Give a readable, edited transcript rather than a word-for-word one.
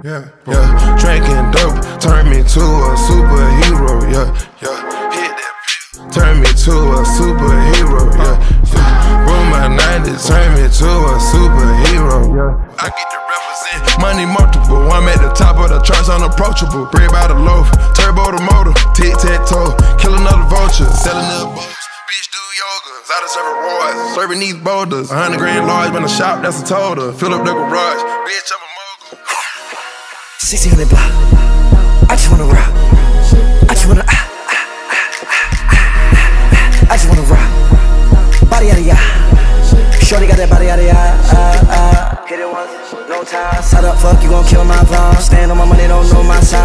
Yeah, yeah. Drinking dope turned me to a superhero. Yeah, yeah. Hit that pill, turned me to a superhero. Yeah, yeah. Boom, my 90s turned me to a superhero. Yeah. I get to represent money multiple. I'm at the top of the charts, unapproachable. Bread by the loaf, turbo the motor, tic-tac-toe, kill another vulture, selling the books. Bitch do yoga, out of serving roids, serving these boulders. 100 grand large, when I shop, that's a total. Fill up the garage, bitch, I'm a mogul. 1600 block, I just wanna rock. I just wanna I just wanna rock. Body yada yada. Shorty got that body yada yada. Hit it once, no time. Side up, fuck, you gon' kill my vibe. Stand on my money, don't know my side.